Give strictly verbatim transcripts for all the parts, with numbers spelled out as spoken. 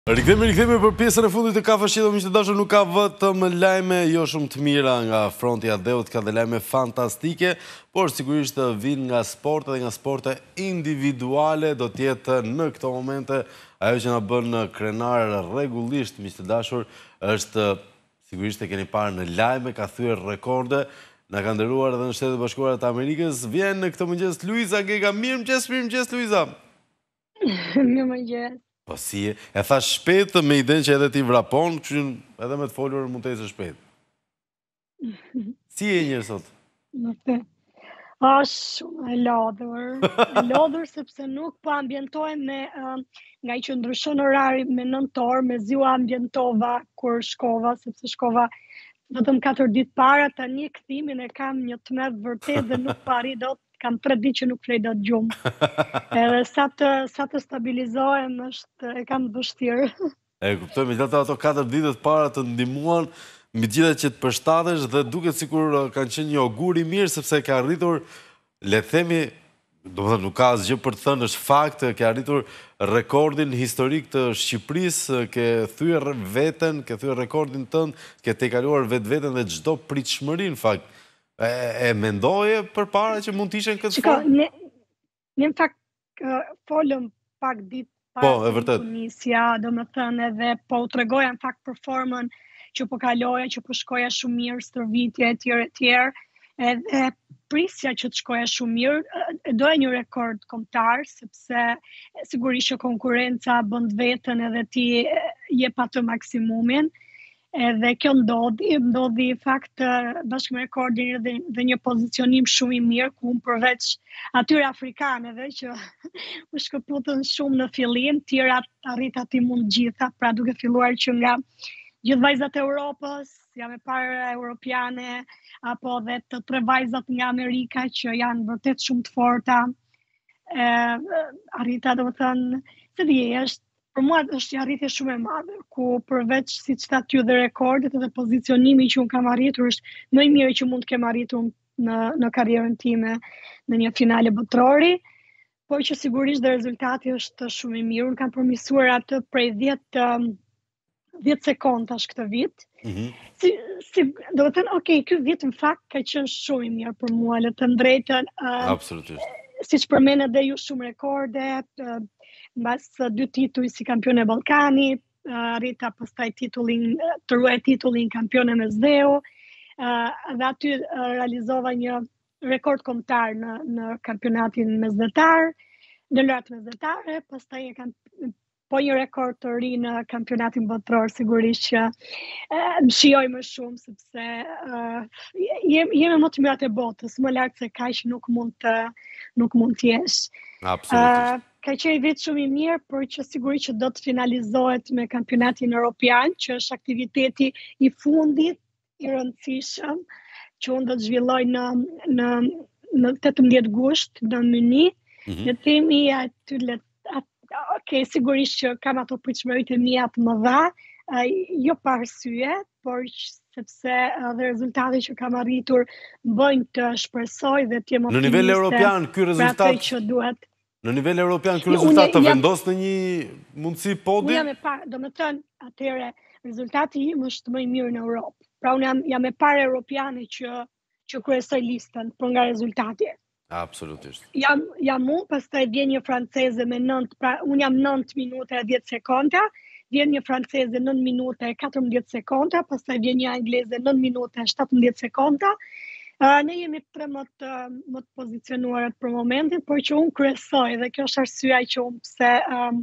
Rikthemi, rikthemi për pjesën e fundit të Kafe Shitë, miqtë dashur, nuk ka vetëm lajme jo shumë të mira nga fronti i Adeut, ka dhe lajme fantastike, por sigurisht vijnë nga sporte dhe nga sporte individuale, do tjetë në këto momente ajo që na bën krenar rregullisht, miqtë dashur, është sigurisht e keni parë në lajme, ka thyer rekorde, na ka ndëruar edhe në Shtetet Bashkuara të Amerikës. Vjen në këtë mëngjes Luiza Gega. Mirëmëngjes, mirëmëngjes Luiza. Mirëmëngjes. Po si e, e thash shpejt me idenë që edhe ti vrapon, që edhe me të folur mund të ecë shpejt. Si e njërë sot? Nuk e. Është shumë e lodhur. E lodhur sepse nuk po ambientohem me uh, nga i që ndryshon orari me nëntë orë, me zi u ambientova kur shkova, sepse shkova vetëm katër ditë para, tani kthimin e kam një tmerr vërtet dhe nuk pari dot. Kam tre ditë që nuk flej dot gjumë. Edhe sa të, sa të stabilizohem është e kam vështirë. E kuptoj, megjithatë ato katër ditët para të ndihmuan mbi gjitha që të përshtatesh dhe duket sikur kanë qenë një augur i mirë sepse ka arritur, le të themi, domethënë nuk ka asgjë për të thënë, është fakt, ke arritur rekordin historik të Shqipërisë, ke thyer veten, ke thyer rekordin tënd, ke tejkaluar vetveten dhe çdo pritshmëri në fakt. E, e mendoje për para që mund t'ishen këtë formë? Ne, ne në fakt uh, folëm pak ditë para po, e vërtet. Tunisja, do më thënë edhe po u tregoja në fakt për formën që po kaloja, që po shkoja shumë mirë, stërvitje, e tjerë, e tjerë, edhe prisja që të shkoja shumë mirë, e doja një rekord kombëtar, sepse sigurisht që konkurenca bënd vetën edhe ti jep atë maksimumin. Edhe kjo ndodhi, ndodhi fakt bashkë me rekordin dhe, dhe një pozicionim shumë i mirë, ku unë përveç atyre afrikaneve që u shkëputën shumë në fillim, tjera arrita ti mund gjitha, pra duke filluar që nga gjithë vajzat e Europës, jam e parë europiane, apo dhe të tre vajzat nga Amerika që janë vërtet shumë të forta, e, arrita do më thënë, se di, është për mua është një arritje shumë e madhe, ku përveç si që thatë ju dhe rekordet dhe pozicionimi që unë kam arritur është më i mirë që mund të kem arritur në, në karrierën time në një finale botërori, por që sigurisht dhe rezultati është shumë i mirë. Unë kam përmisuar atë prej dhjetë sekondash këtë vit. Mm-hmm. si, si, do të thënë, okay, ky vit në fakt ka qenë shumë i mirë për mua, le të drejtën. Uh, Absolutisht. Siç përmendë dhe ju shumë rekorde, uh, mbas dy tituj si kampione Ballkani, arrita pastaj titullin, të ruaj titullin kampione me Zdeu, dhe aty realizova një rekord kombëtar në, në kampionatin mesdhetar, në lojrat mesdhetare, pastaj e kam po një rekord të ri në kampionatin botëror, sigurisht që më shijoj më shumë, sepse uh, jemi më të mirat e botës, më lartë se kaq nuk mund të nuk mund të jesh. Absolutisht. Uh, Ka qenë vit shumë i mirë, por që sigurisht që do të finalizohet me kampionatin europian, që është aktiviteti i fundit i rëndësishëm, që unë do të zhvilloj në në në tetëmbëdhjetë gusht në Myni. Mm-hmm. Ne themi aty le okay, sigurisht që kam ato pritshmëritë e mia të mëdha, uh, jo pa arsye, por sepse uh, dhe rezultati që kam arritur bëjnë të shpresoj dhe të jem optimiste. Në nivel europian ky rezultat që duhet. Në nivel europian ky rezultat të vendos në një mundësi podi? Unë jam e parë, do të thënë, atëherë rezultati im është më i mirë në Europë. Pra unë jam, jam e parë europiane që që kryesoj listën për nga rezultati. Absolutisht. Jam jam unë, pastaj vjen një franceze me nëntë, pra unë jam nëntë minuta e dhjetë sekonda, vjen një franceze nëntë minuta e katërmbëdhjetë sekonda, pastaj vjen një angleze nëntë minuta e shtatëmbëdhjetë sekonda. Uh, ne jemi tre më të, më të pozicionuarat për momentin, por që unë kryesoj dhe kjo është arsyeja që unë pse um,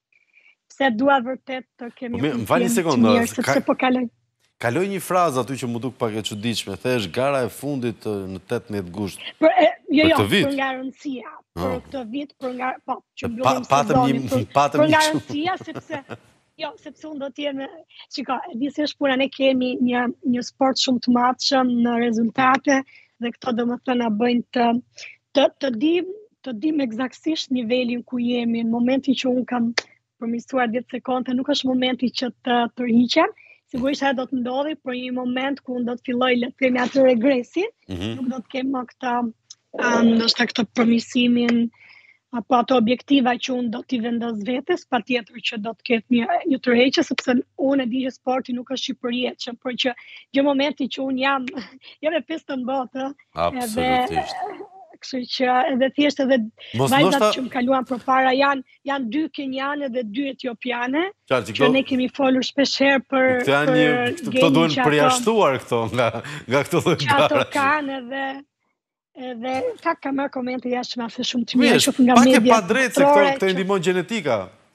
pse dua vërtet të kemi një M'fal një sekondë, sepse ka, po kaloj. Kaloj një frazë aty që më duk pak e çuditshme, thesh gara e fundit në tetëmbëdhjetë gusht. Për e, jo, për jo, këtë vit. Për nga rëndësia, oh. për këtë vit, për nga po, që pa, patëm sezonin, një, për, patëm për nga një rëndësia sepse jo, sepse unë do të jem, shiko, e di se është puna, ne kemi një një sport shumë të matshëm në rezultate dhe këto do më thënë na bëjnë të të të dim, të dim eksaktësisht nivelin ku jemi në momentin që unë kam përmirësuar dhjetë sekonda, nuk është momenti që të tërhiqem. Sigurisht ajo do të ndodhi, por një moment ku unë do të filloj le të themi atë regresin, mm-hmm. nuk do të kem më këtë um, ndoshta këtë përmirësimin apo ato objektiva që unë do t'i vendos vetes, patjetër që do të ketë një, një tërheqje, sepse unë e di që sporti nuk është shqipërietshëm, por që gjë momenti që unë jam jam e pestë në botë, edhe kështu që edhe thjesht edhe vajzat që më kaluan përpara janë janë dy kenjane dhe dy etiopiane, që ne kemi folur shpeshherë për për këto duhen përjashtuar këto nga nga këto lloj që ato kanë edhe edhe ka ka marrë komente jashtëme se shumë të mira shoh nga media. Pak e pa drejtë se këto këto i ndihmon gjenetika.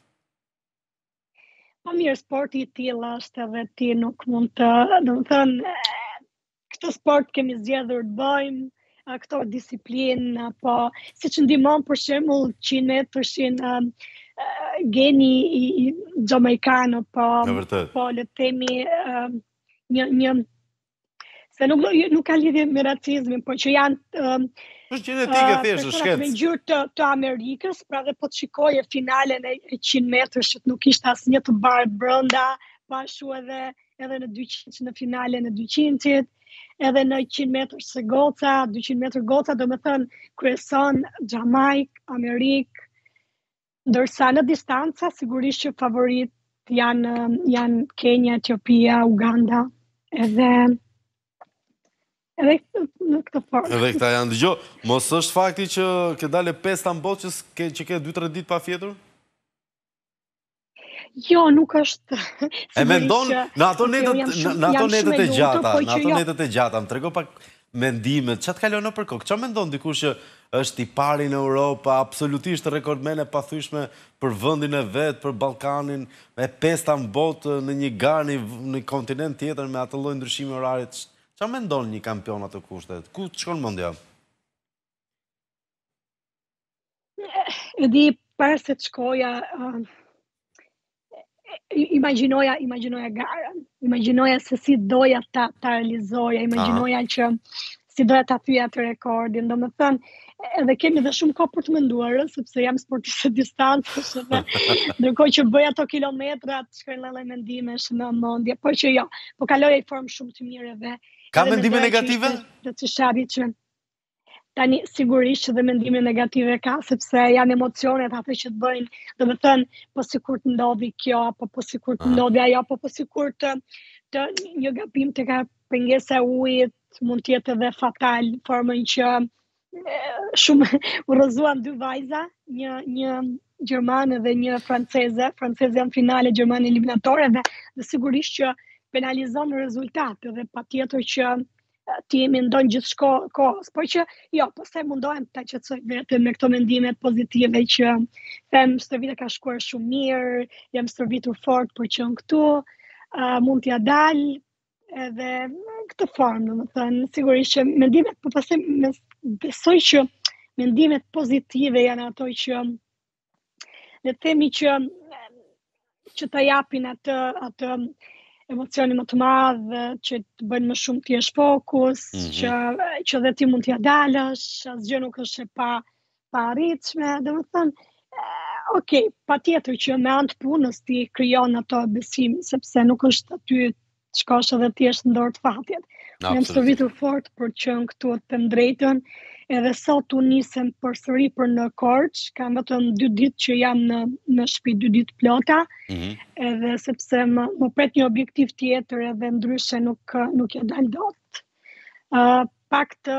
Po mirë, sporti i tillë është edhe ti nuk mund të, domethënë, këtë sport kemi zgjedhur të bëjmë, këto disiplinë, apo siç ndihmon për shembull qind metërshin uh, uh, geni i, i Jamaican, po po le të themi uh, një një se nuk, nuk ka lidhje me racizmin, por që janë um, është gjenetike thjesht, është shkencë. Me ngjyrë të, të Amerikës, pra dhe po të shikoje finalen e qind metrësh, nuk ishte asnjë të bardhë brenda, po ashtu edhe edhe në dyqind në finalen e dyqindit, edhe në qind metrë së goca, dyqind metrë goca, domethënë kryeson Jamaik, Amerik, ndërsa në distanca sigurisht që favorit janë janë Kenya, Etiopia, Uganda, edhe Edhe në këtë formë. Edhe këta janë dëgjo. Mos është fakti që ke dalë pesë në botë që, që ke dy tre ditë pa fjetur? Jo, nuk është. E mendon në ato netët në ato netët e gjata, në ato netët e gjata, më trego pak mendimet. Ç'a të kalon nëpër kokë? Ç'a mendon dikush që është i pari në Europë, absolutisht rekordmen e pathyeshme për vendin e vet, për Ballkanin, me pesë në botë në një garë në një kontinent tjetër me atë lloj ndryshimi orarit? Qa me ndonë një kampion atë kushtet? Ku të shkonë mundja? E di, parë se të shkoja, uh, imaginoja, imaginoja garën, imaginoja se si doja ta, ta realizoja, imaginoja Aha. që si doja ta thyja të rekordin, do më thënë, edhe kemi dhe shumë kohë për të menduar, sepse jam sportiste distancë, ndërkohë që bëja ato kilometrat, shkojnë lëllë mendimesh në mendje, por që jo, po kaloja i formë shumë të mirë edhe. Ka mendime negative? Dhe të shabi që tani sigurisht që dhe mendime negative ka, sepse janë emocionet atë që të bëjnë, dhe më thënë, po si kur të ndodhi kjo, apo po si kur të ndodhi ajo, apo po si kur të, të një gabim të ka pengesa ujit, mund tjetë edhe fatal, formën që shumë u rëzuan dy vajza, një, një Gjermane dhe një franceze, franceze në finale, Gjermane eliminatore, dhe, dhe sigurisht që penalizon rezultate dhe pa tjetër që ti jemi ndonë gjithë kohës, por që jo, pastaj mundohem të qetësoj vetëm me këto mendimet pozitive që them stërvita ka shkuar shumë mirë, jam stërvitur fort për që në këtu, uh, mund t'ja dal, edhe në këtë formë, do të thënë, sigurisht që mendimet, po pastaj besoj që mendimet pozitive janë ato që le të themi që që ta japin atë atë emocioni më të madh, që të bëjnë më shumë të jesh fokus, mm -hmm. që që dhe ti mund t'ja dalësh, asgjë nuk është e pa pa arritshme, domethënë, ok, patjetër që me anë të punës ti krijon ato besim, sepse nuk është aty të shkosh edhe ti je në dorë të fatit. Jam stërvitur fort për që në këtu të them drejtën, edhe sot u nisem përsëri për në Korçë, kam vetëm dy ditë që jam në në shtëpi, dy ditë plota, mm -hmm. edhe sepse më, më pret një objektiv tjetër edhe ndryshe nuk nuk ja dal dot. Uh, pak të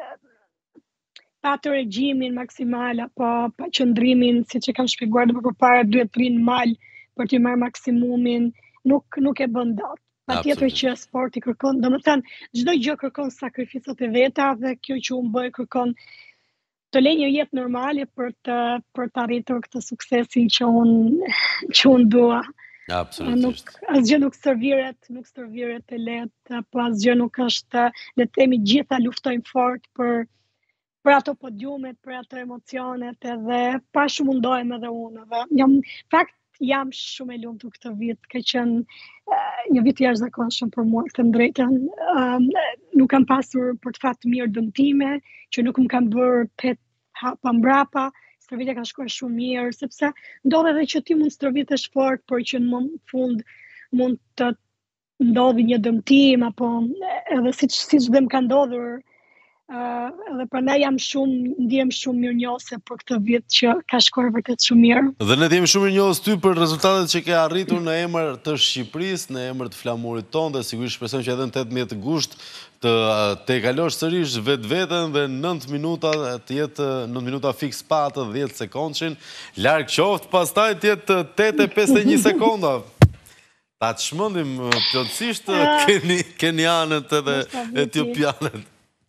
pa të regjimin maksimal apo pa qëndrimin, siç e kam shpjeguar më përpara, duhet të rinë mal për të marrë maksimumin, nuk nuk e bën dot. Patjetër që sporti kërkon, domethënë çdo gjë kërkon sakrificat e veta dhe kjo që unë bëj kërkon të lej një jetë normale për të për të arritur këtë suksesin që unë që unë dua. Absolutisht. Nuk asgjë nuk serviret, nuk serviret e lehtë, po asgjë nuk është, le të themi gjitha luftojnë fort për për ato podiumet, për ato emocionet, edhe pa shumë mundohem edhe unë. Edhe jam fakt jam shumë e lumtur këtë vit, ka qenë uh, një vit i jashtëzakonshëm për mua, të drejtën. Um, nuk kam pasur për të fat të mirë dëmtime, që nuk më kam bërë pet hapa mbrapa, stërvitja ka shkuar shumë mirë, sepse ndodhe edhe që ti mund stërvitesh fort, por që në fund mund të ndodhi një dëmtim, apo edhe siç siç dhe më ka ndodhur Edhe prandaj jam shumë, ndihem shumë mirënjohëse për këtë vit që ka shkuar vërtet shumë mirë. Dhe ne jemi shumë mirënjohës ty për rezultatet që ke arritur në emër të Shqipërisë, në emër të flamurit tonë, dhe sigurisht shpresojmë që edhe në tetëmbëdhjetë gusht të te kalosh sërish vetveten dhe nëntë minuta të jetë nëntë minuta fiks pa atë dhjetë sekondëshin. Larg qoftë, pastaj të jetë tetë e pesëdhjetë e një sekonda. Ta të shmëndim plotësisht kenianët edhe etiopianët.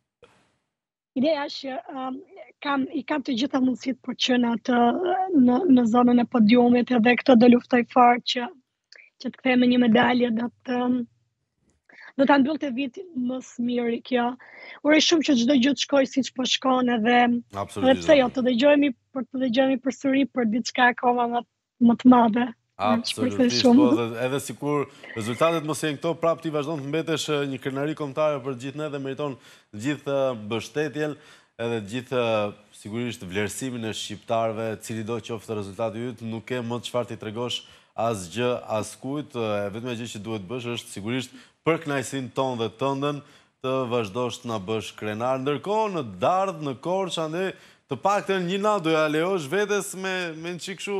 Ideja është um, kam, i kam të gjitha mundësit për që në, të, në, në zonën e podiumit edhe këtë do luftoj fort që, që të kthejme një medalje dhe të do të mbyll të vitin më së miri kjo. Uroj shumë që çdo gjë të shkojë siç po shkon edhe edhe pse jo të dëgjojmë për të dëgjojmë përsëri për diçka akoma më, më të madhe. Absolutisht, po, edhe, edhe sikur rezultatet mos jenë këto, prap ti vazhdon të mbetesh një krenari kombëtare për gjithë ne dhe meriton gjithë mbështetjen, edhe gjithë sigurisht vlerësimin e shqiptarëve, cili do qoftë rezultati yt, nuk ke më çfarë ti tregosh asgjë askujt, vetëm gjë që duhet bësh është sigurisht për kënaqësinë tonë dhe tëndën të vazhdosh të na bësh krenar. Ndërkohë në Dardh, në Korçë, andaj të paktën një natë doja lejosh vetes me me një çik kështu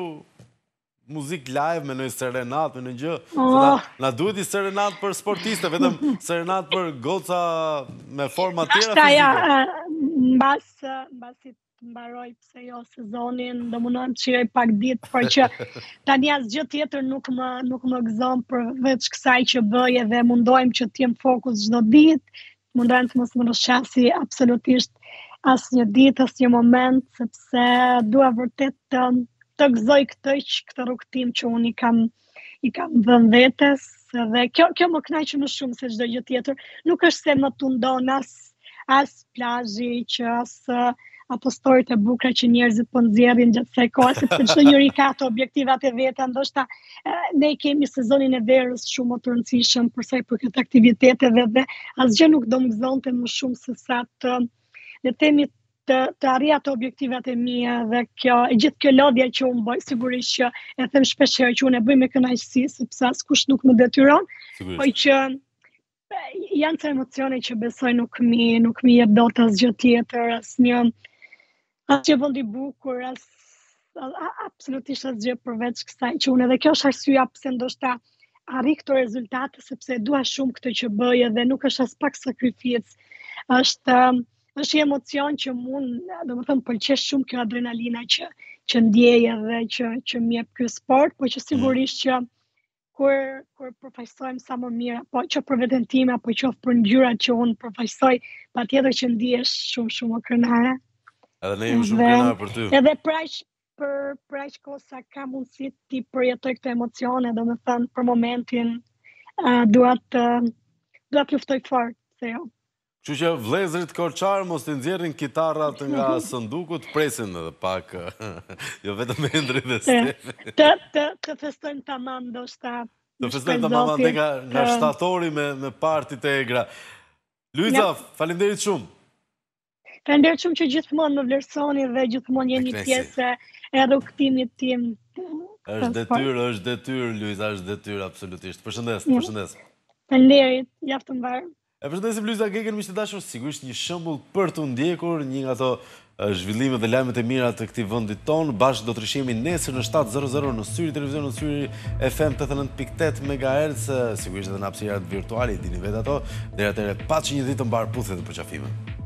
muzik live, me në serenat, me në gjë. Na, na duhet i serenat për sportiste, vetëm serenat për goca me forma tjera fizike. Ja, mbas, mbasi të mbaroj pse jo sezonin, do mundohem të shijoj pak ditë, por që tani asgjë tjetër nuk më nuk më gëzon përveç kësaj që bëj edhe mundohem që të jem fokus çdo ditë, mundohem të mos më rrshasi absolutisht asnjë ditë, asnjë moment, sepse dua vërtet të të gëzoj këtë këtë rrugtim që unë i kam i kam vënë vetes dhe kjo kjo më kënaq më shumë se çdo gjë tjetër. Nuk është se më tundon as as plazhi që as apo storyt e bukura që njerëzit po nxjerrin gjatë kësaj kohe, sepse çdo njeri ka të objektivat e veta, ndoshta ne kemi sezonin e verës shumë të rëndësishëm për sa i përket aktiviteteve dhe asgjë nuk do më gëzonte më shumë se sa të le të themi të, të arri ato objektivat e mia dhe kjo e gjithë kjo lodhja që unë bëj, sigurisht që e them shpesh herë që unë e bëj me kënaqësi, sepse askush nuk më detyron, po që janë të emocione që besoj nuk mi nuk mi jep dot asgjë tjetër, asnjë asgjë vend i bukur, as absolutisht asgjë përveç kësaj që unë edhe kjo është arsyeja pse ndoshta arri këto rezultate, sepse dua shumë këtë që bëj edhe nuk është as pak sakrificë. Është është një emocion që mund, domethënë pëlqesh shumë kjo adrenalina që që ndjej edhe që që më jep ky sport, por që sigurisht që kur kur përfaqësojmë sa më mirë, apo që për veten time apo qoftë për ngjyrat që unë përfaqësoj, patjetër që ndihesh shumë shumë më krenare. Edhe ne jemi shumë krenare për ty. Edhe praq për për aq kohë sa ka mundësi ti përjetoj këto emocione, domethënë për momentin uh, dua të dua të luftoj fort, se jo. Kështu që vëllezërit korçar mos të nxjerrin kitarrat nga sanduku, të presin edhe pak, jo vetëm Endri dhe Stefi. Të të të festojmë tamam ndoshta. Të festojmë tamam ande nga nga shtatori me me partit e egra. Luiza, faleminderit shumë. Faleminderit shumë që gjithmonë më vlerësoni dhe gjithmonë jeni pjesë e rrugtimit tim. Është detyrë, është detyrë, Luiza, është detyrë absolutisht. Përshëndes, përshëndes. Faleminderit, javë të mbarë. E përshëndesim Luiza Gegën, miq të dashur, sigurisht një shembull për të ndjekur, një nga ato zhvillimet dhe lajmet e mira të këtij vendi ton. Bashkë do të rishemi nesër në shtatë e nol nol në Syri Televizion, në Syri F M tetëdhjetë e nëntë pikë tetë megahertz, sigurisht edhe në hapësirat virtuale, i dini vetë ato. Deri atëherë, paçi një ditë të mbar puthje dhe përqafime.